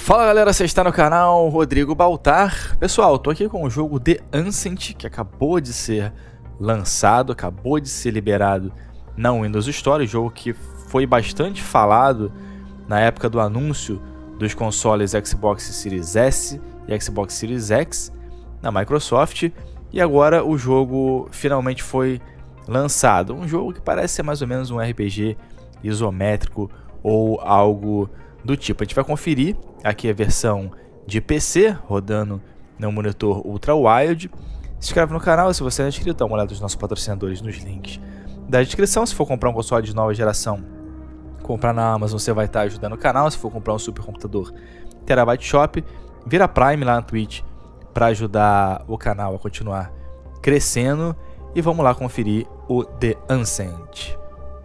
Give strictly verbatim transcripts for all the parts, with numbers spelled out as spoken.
Fala galera, você está no canal Rodrigo Baltar. Pessoal, tô aqui com o jogo The Ancient, que acabou de ser lançado, acabou de ser liberado na Windows Store, jogo que foi bastante falado na época do anúncio dos consoles Xbox Series S e Xbox Series X na Microsoft, e agora o jogo finalmente foi lançado. Um jogo que parece ser mais ou menos um R P G isométrico ou algo do tipo. A gente vai conferir aqui a versão de P C rodando no monitor Ultra Wide. Se inscreve no canal se você não é inscrito, dá uma olhada nos nossos patrocinadores nos links da descrição. Se for comprar um console de nova geração, comprar na Amazon, você vai estar ajudando o canal. Se for comprar um supercomputador, Terabyte Shop, vira Prime lá na Twitch para ajudar o canal a continuar crescendo. E vamos lá conferir o The Ancient.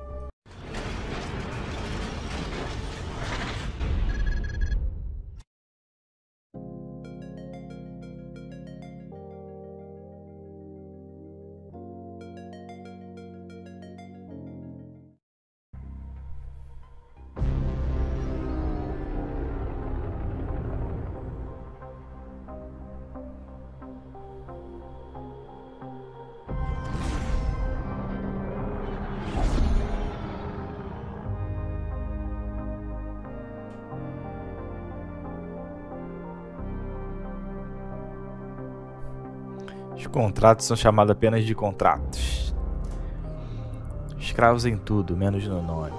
Os contratos são chamados apenas de contratos. Escravos em tudo, menos no nome.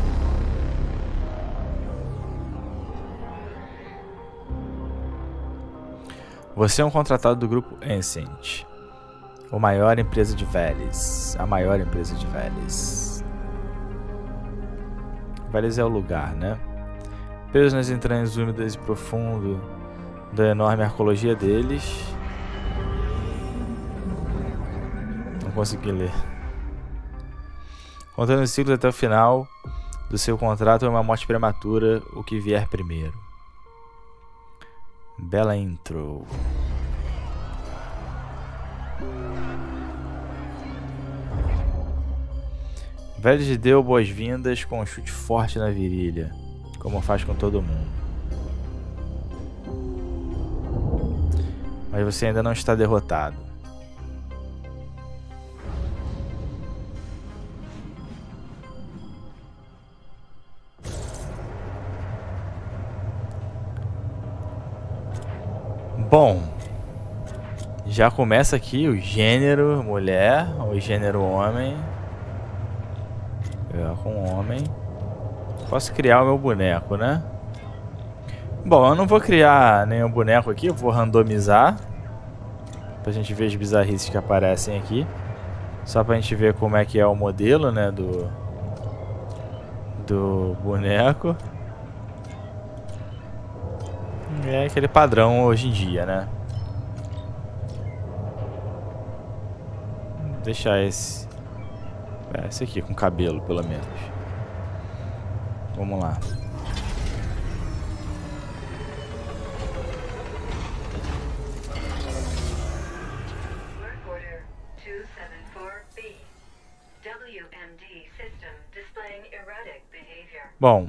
Você é um contratado do grupo Ancient, a maior empresa de Veles. A maior empresa de Veles. Veles é o lugar, né? Preso nas entranhas úmidas e profundo da enorme arqueologia deles. Consegui ler. Contando os ciclos até o final do seu contrato é uma morte prematura, o que vier primeiro. Bela intro. Veles deu boas-vindas com um chute forte na virilha, como faz com todo mundo. Mas você ainda não está derrotado. Bom, já começa aqui o gênero mulher, o gênero homem. Eu com homem. Posso criar o meu boneco, né? Bom, eu não vou criar nenhum boneco aqui, eu vou randomizar pra gente ver as bizarrices que aparecem aqui. Só pra gente ver como é que é o modelo, né, do do boneco. É aquele padrão hoje em dia, né? Vou deixar esse. É, esse aqui com cabelo, pelo menos. Vamos lá. Bom.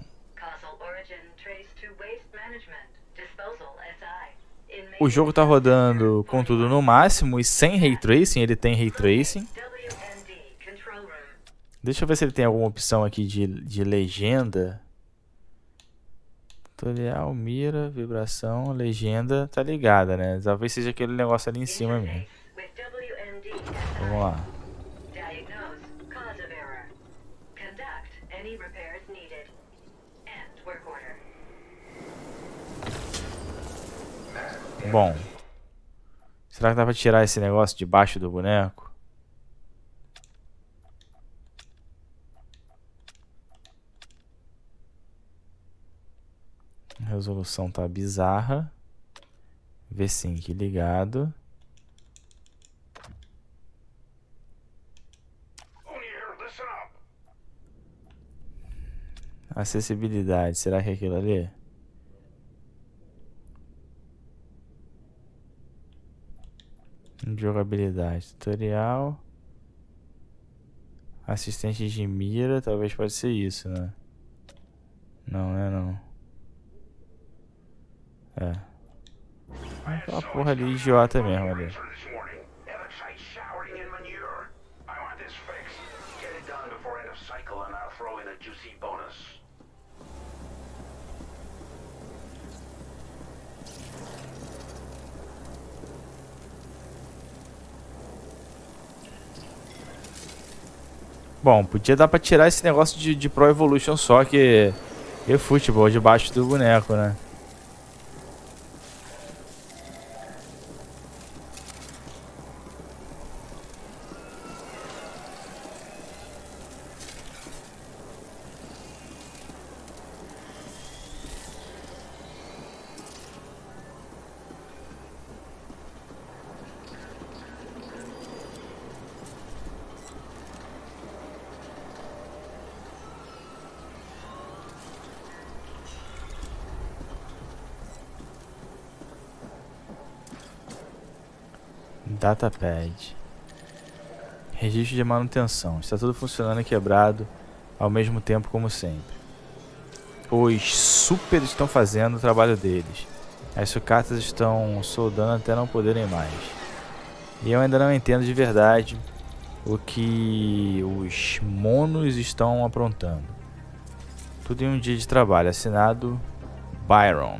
O jogo tá rodando com tudo no máximo e sem Ray Tracing. Ele tem Ray Tracing. Deixa eu ver se ele tem alguma opção aqui de, de legenda. Tutorial, mira, vibração, legenda. Tá ligada, né? Talvez seja aquele negócio ali em cima mesmo. Vamos lá. Bom, será que dá pra tirar esse negócio de baixo do boneco? A resolução tá bizarra. V-Sync ligado. Acessibilidade, será que é aquilo ali? Jogabilidade, tutorial, assistente de mira, talvez pode ser isso, né? Não, é não. É. Aquela porra ali idiota mesmo ali. Bom, podia dar pra tirar esse negócio de, de Pro Evolution só que... E futebol debaixo do boneco, né? Datapad. Registro de manutenção. Está tudo funcionando e quebrado ao mesmo tempo como sempre. Os super estão fazendo o trabalho deles. As sucatas estão soldando até não poderem mais. E eu ainda não entendo de verdade o que os monos estão aprontando. Tudo em um dia de trabalho. Assinado Byron.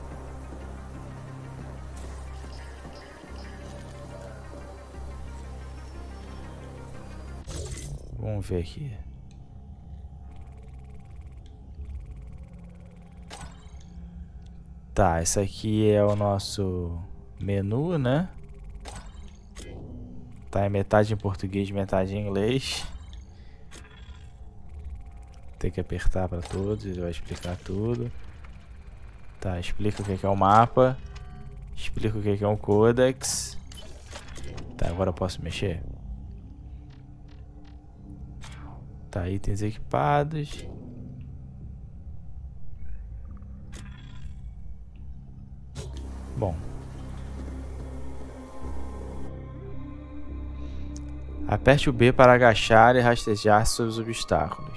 Vamos ver aqui. Tá, esse aqui é o nosso menu, né? Tá em metade em português, metade em inglês. Tem que apertar para todos, ele vai explicar tudo. Tá, explica o que é o mapa. Explica o que é um codex. Tá, agora eu posso mexer. Tá, itens equipados. Bom. Aperte o B para agachar e rastejar sobre os obstáculos.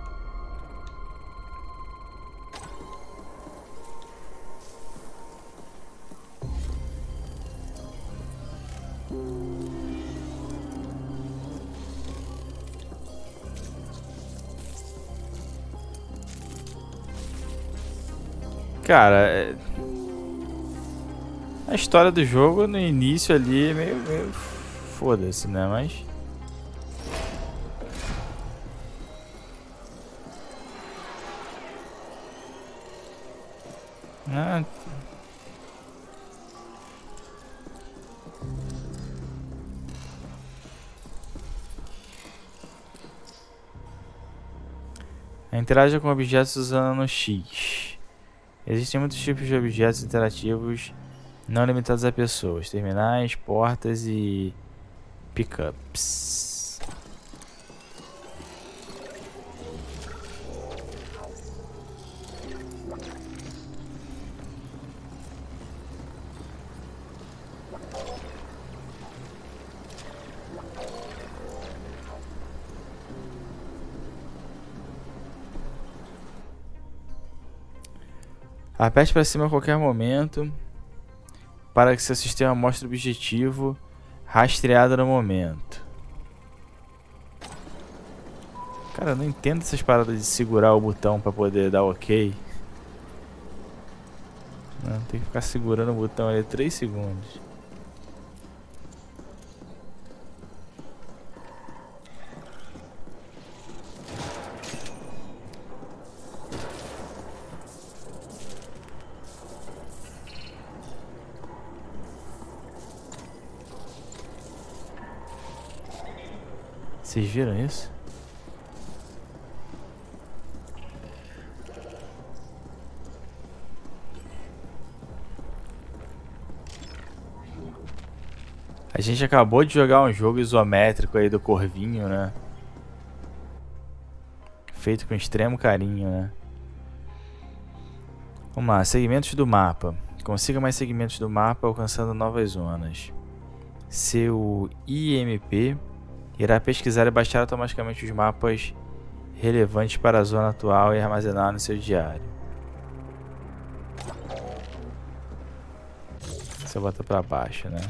Cara, é... a história do jogo no início ali é meio, meio foda-se, né? Mas... Ah... Interaja com objetos usando o X. Existem muitos tipos de objetos interativos não limitados a pessoas, terminais, portas e pickups. Aperte para cima a qualquer momento para que seu sistema mostre o objetivo rastreado no momento. Cara, eu não entendo essas paradas de segurar o botão para poder dar ok. Não, tem que ficar segurando o botão ali três segundos. Vocês viram isso? A gente acabou de jogar um jogo isométrico aí do Corvinho, né? Feito com extremo carinho, né? Vamos lá, segmentos do mapa. Consiga mais segmentos do mapa alcançando novas zonas. Seu I M P irá pesquisar e baixar automaticamente os mapas relevantes para a zona atual e armazenar no seu diário. Você bota pra baixo, né?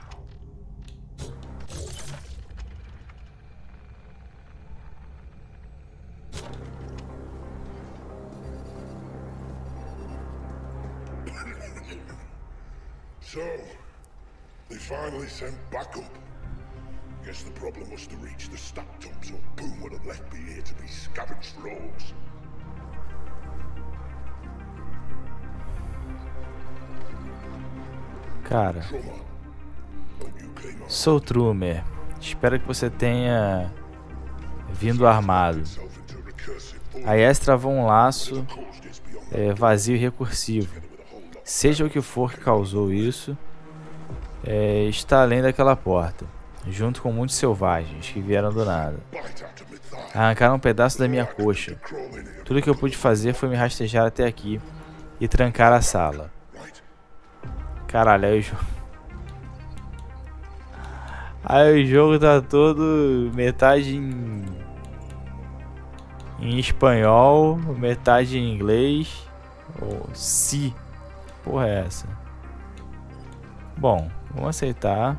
So, they finally sent backup. Guess the problem was to reach the stack dumps, or Boom would have left me here to be scavenged rogues. Cara, sou Trumer. Espero que você tenha vindo armado. A Yas travou um laço é, vazio e recursivo. Seja o que for que causou isso, é, está além daquela porta, junto com muitos selvagens que vieram do nada. Arrancaram um pedaço da minha coxa. Tudo que eu pude fazer foi me rastejar até aqui e trancar a sala. Caralho, aí o jogo... Aí o jogo tá todo metade em... em espanhol, metade em inglês. Ou oh, si. Porra é essa? Bom, vamos aceitar.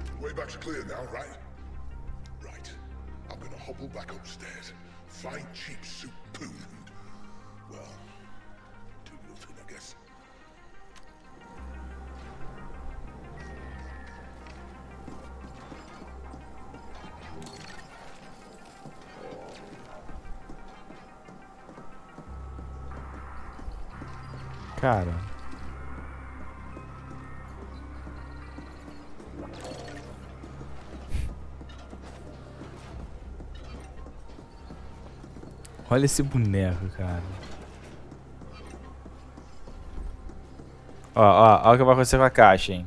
Cara, olha esse boneco, cara. Ó, ó, ó o que vai acontecer com a caixa, hein.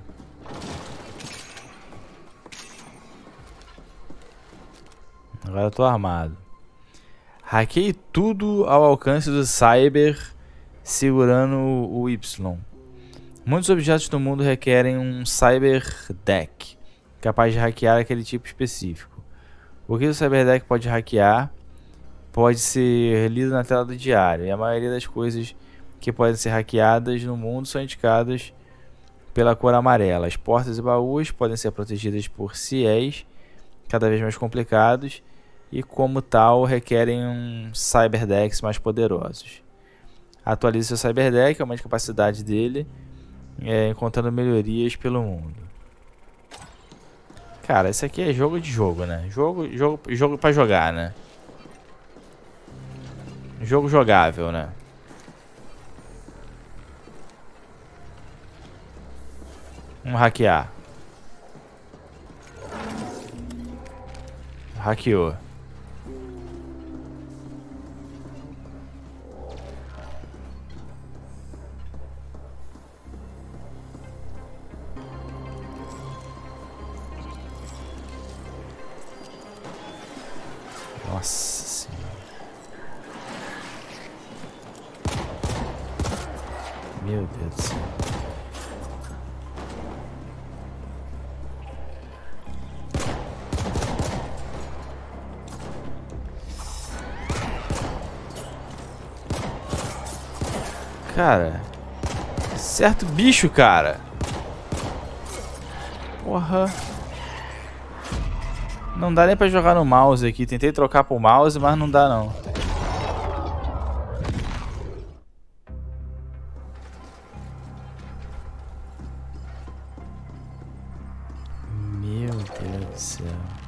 Agora eu tô armado. Hackei tudo ao alcance do Cyber, segurando o Y. Muitos objetos do mundo requerem um Cyber Deck, capaz de hackear aquele tipo específico. O que o Cyber Deck pode hackear pode ser lido na tela do diário, e a maioria das coisas que podem ser hackeadas no mundo são indicadas pela cor amarela. As portas e baús podem ser protegidas por C I Es cada vez mais complicados e, como tal, requerem um Cyberdecks mais poderosos. Atualize seu Cyberdeck, aumente a capacidade dele, é, encontrando melhorias pelo mundo. Cara, esse aqui é jogo de jogo, né? Jogo, jogo, jogo pra jogar, né? Jogo jogável, né? Vamos hackear. Hackeou. Nossa Senhora. Meu Deus do céu. Cara, certo bicho, cara. Porra. Não dá nem pra jogar no mouse aqui. Tentei trocar pro mouse, mas não dá não. Meu Deus do céu.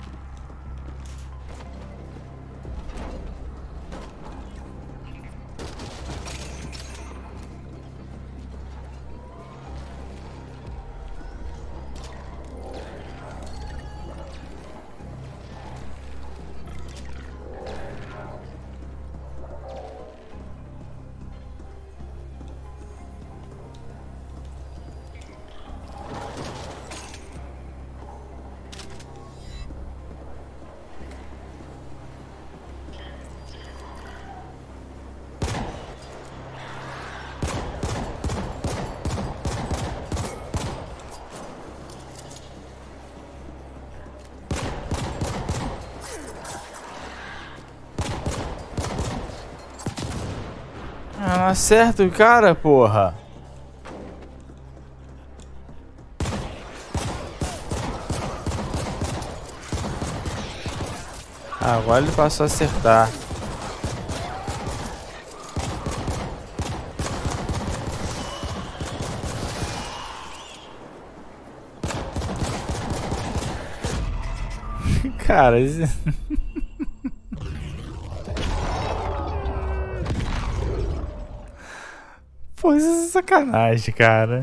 Ah, não acerta o cara, porra. Agora ele passou a acertar. Cara, esse... Pô, isso é sacanagem, cara.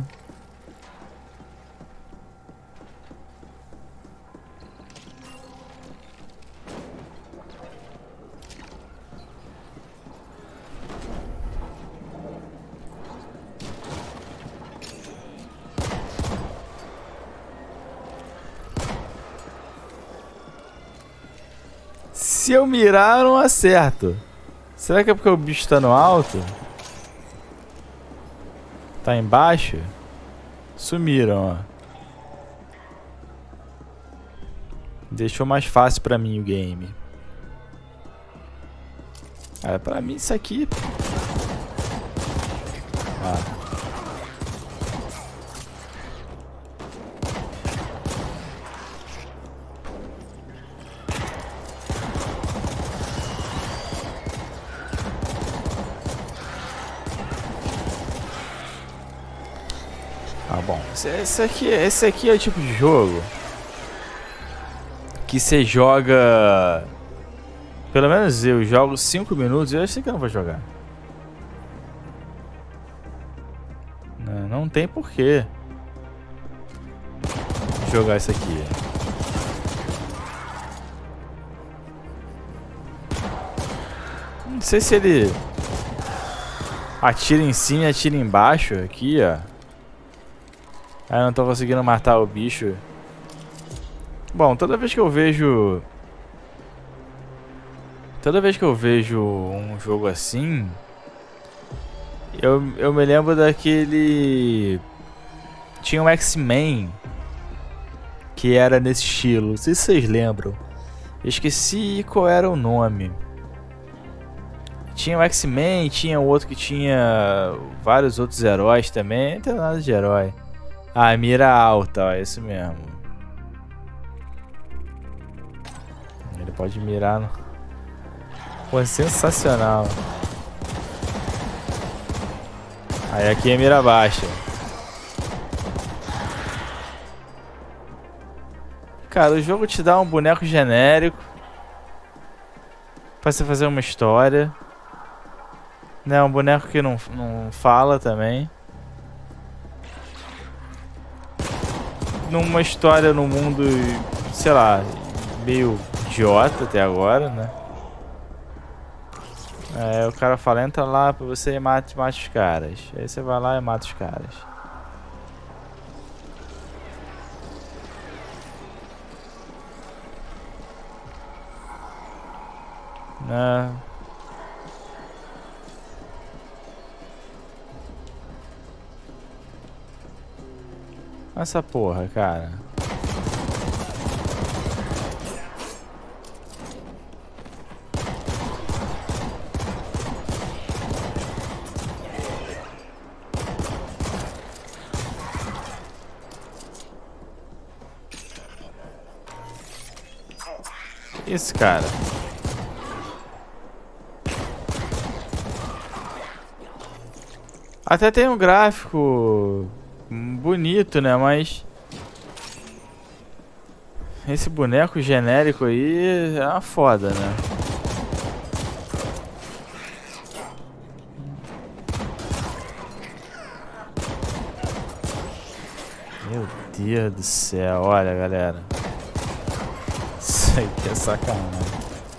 Se eu mirar, eu não acerto. Será que é porque o bicho tá no alto? Tá embaixo? Sumiram, ó. Deixou mais fácil pra mim o game. Ah, pra mim isso aqui... Ah. Ah, bom. Esse aqui, esse aqui é o tipo de jogo que você joga... Pelo menos eu jogo cinco minutos e eu sei que eu não vou jogar. Não, não tem porquê jogar isso aqui. Não sei se ele atira em cima e atira embaixo aqui, ó. Ah, eu não tô conseguindo matar o bicho. Bom, toda vez que eu vejo... Toda vez que eu vejo um jogo assim... Eu, eu me lembro daquele... Tinha um X-Men que era nesse estilo. Não sei se vocês lembram. Eu esqueci qual era o nome. Tinha o X-Men, tinha outro que tinha vários outros heróis também. Não tem nada de herói. Ah, mira alta, ó, é isso mesmo. Ele pode mirar no... Pô, sensacional. Aí aqui é mira baixa. Cara, o jogo te dá um boneco genérico pra você fazer uma história. Né, um boneco que não, não fala também. Numa história no mundo, sei lá, meio idiota até agora, né? É, o cara fala, entra lá pra você e mate, mate os caras. Aí você vai lá e mata os caras. Né? Essa porra, cara. Isso, cara. Até tem um gráfico bonito, né? Mas esse boneco genérico aí é uma foda, né? Meu Deus do céu, olha, galera. Isso aqui é sacanagem.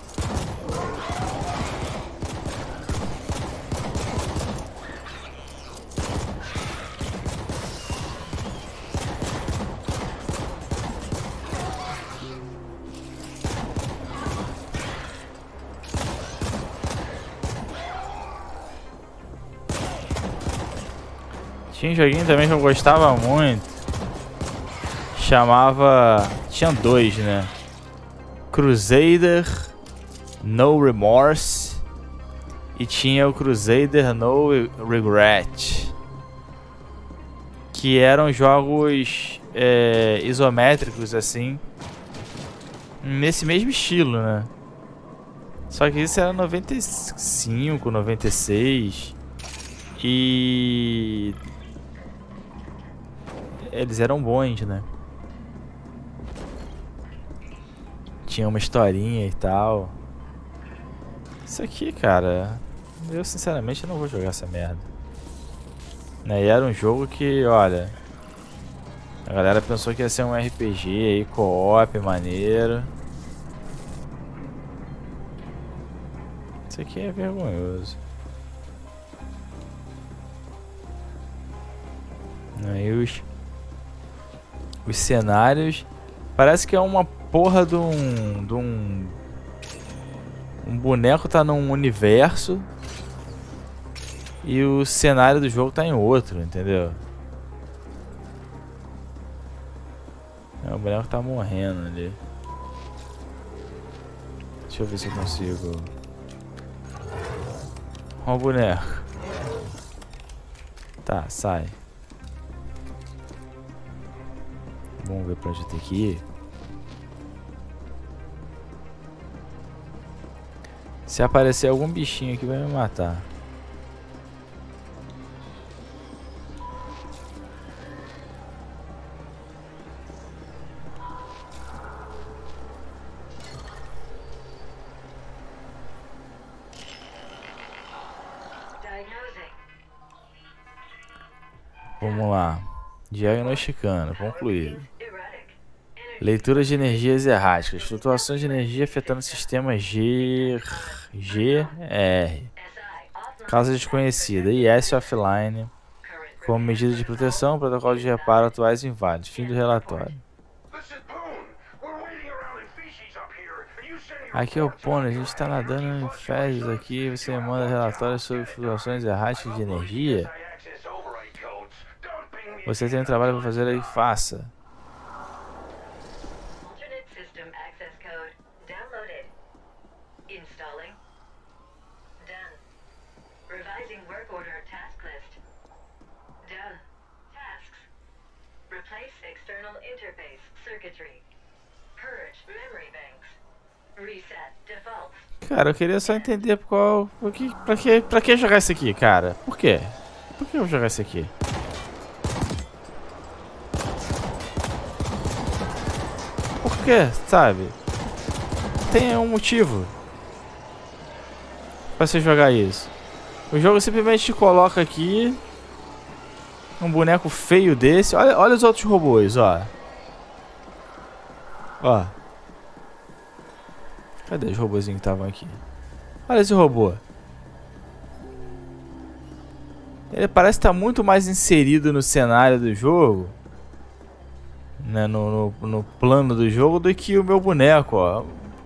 Tinha um joguinho também que eu gostava muito. Chamava... Tinha dois, né? Crusader No Remorse. E tinha o Crusader No Regret. Que eram jogos é, isométricos, assim. Nesse mesmo estilo, né? Só que isso era noventa e cinco, noventa e seis. E... eles eram bons, né? Tinha uma historinha e tal. Isso aqui, cara... eu sinceramente não vou jogar essa merda. Né? E era um jogo que, olha... a galera pensou que ia ser um R P G aí, co-op, maneiro. Isso aqui é vergonhoso. Aí os... os cenários... parece que é uma porra de um... de um... um boneco tá num universo e o cenário do jogo tá em outro, entendeu? É, o boneco tá morrendo ali. Deixa eu ver se eu consigo. Ó o boneco. Tá, sai. Vamos ver pra onde tem que ir. Se aparecer algum bichinho aqui vai me matar. Vamos lá. Diagnosticando. Concluído. Leitura de energias erráticas. Flutuações de energia afetando sistemas G... G R. Causa desconhecida. I S offline. Como medida de proteção, protocolo de reparo atuais inválidos. Fim do relatório. Aqui é o Pony. A gente está nadando em fezes aqui. Você manda relatórios sobre flutuações erráticas de energia. Você tem um trabalho para fazer aí, faça. Cara, eu queria só entender qual, por que, pra que, pra que jogar isso aqui, cara? Por quê? Por que eu vou jogar isso aqui? Por quê, sabe? Tem um motivo pra você jogar isso. O jogo simplesmente te coloca aqui um boneco feio desse. Olha, olha os outros robôs, ó. Ó. Cadê os robôzinhos que estavam aqui? Olha esse robô. Ele parece estar muito mais inserido no cenário do jogo, né, no, no, no plano do jogo, do que o meu boneco, ó.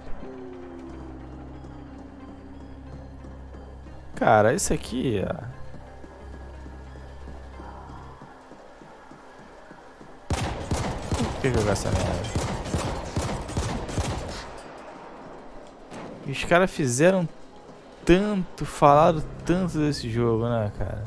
Cara, isso aqui, ó. Por que jogar essa merda? Os caras fizeram tanto, falaram tanto desse jogo, né, cara?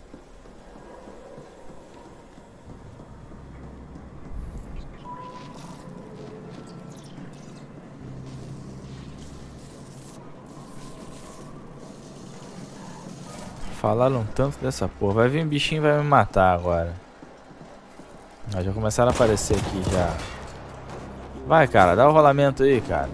Falaram tanto dessa porra. Vai vir um bichinho e vai me matar agora. Ah, já começaram a aparecer aqui já. Vai, cara, dá o rolamento aí, cara.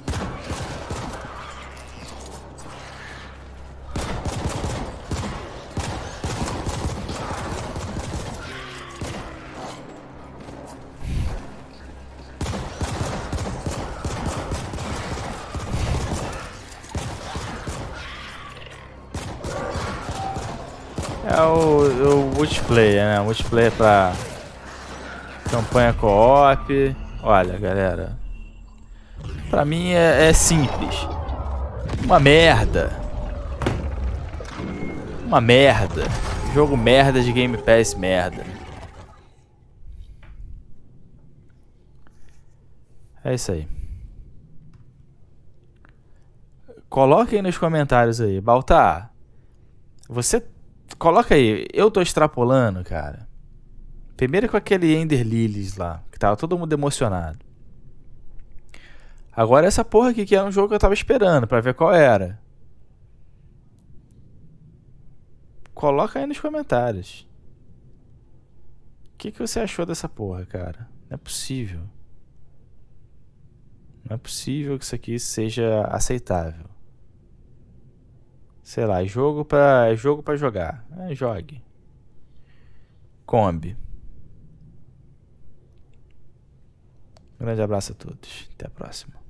É o, o multiplayer, né? Multiplayer pra campanha co-op. Olha, galera. Pra mim é, é simples. Uma merda. Uma merda. Jogo merda de Game Pass merda. É isso aí. Coloquem nos comentários aí. Baltar, você... coloca aí, eu tô extrapolando, cara. Primeiro com aquele Ender Lilies lá, que tava todo mundo emocionado. Agora essa porra aqui que era um jogo que eu tava esperando pra ver qual era. Coloca aí nos comentários. O que, que você achou dessa porra, cara? Não é possível. Não é possível que isso aqui seja aceitável. Sei lá, jogo pra, jogo pra jogar. É, jogue. Kombi. Um grande abraço a todos. Até a próxima.